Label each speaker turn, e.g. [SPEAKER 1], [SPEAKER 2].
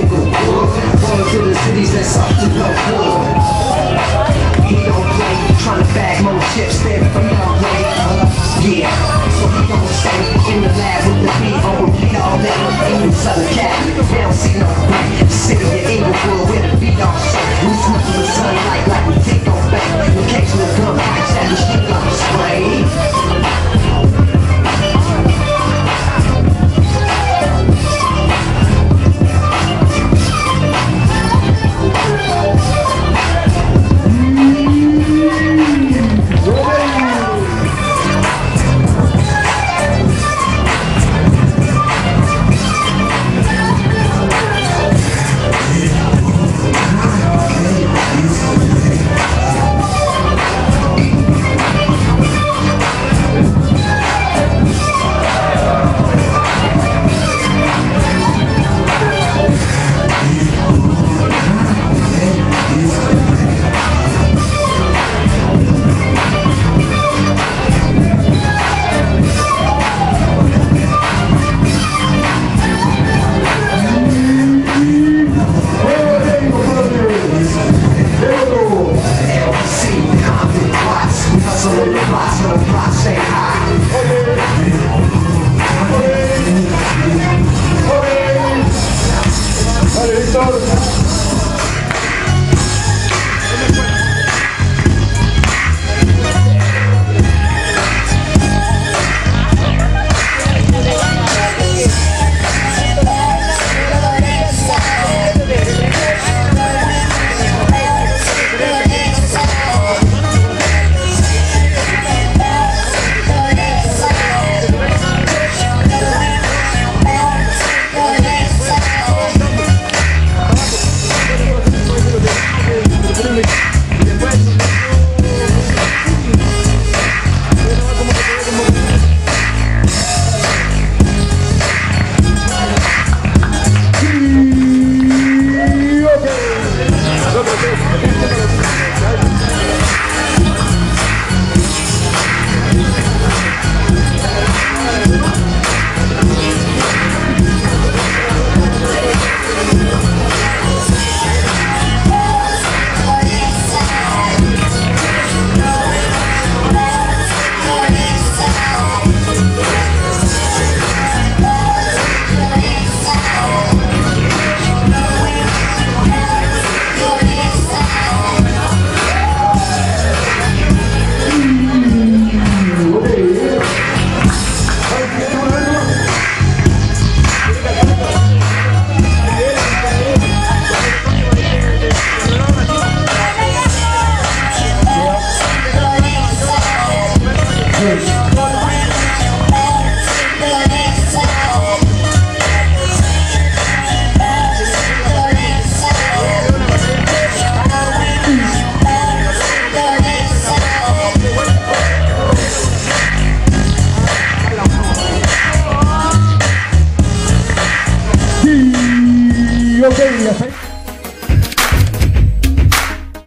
[SPEAKER 1] Inglewood. Going to the cities that's up to no good. He don't play, trying to bag more chips than from your way. Yeah, so he gon' stay in the lab with the beat on repeat all day. In Southern Cali, they don't see no break. City of Inglewood with the beat on shake. We smoke in the sunlight like we take on back. Occasional gun fights at the street on display.
[SPEAKER 2] Vale, Víctor.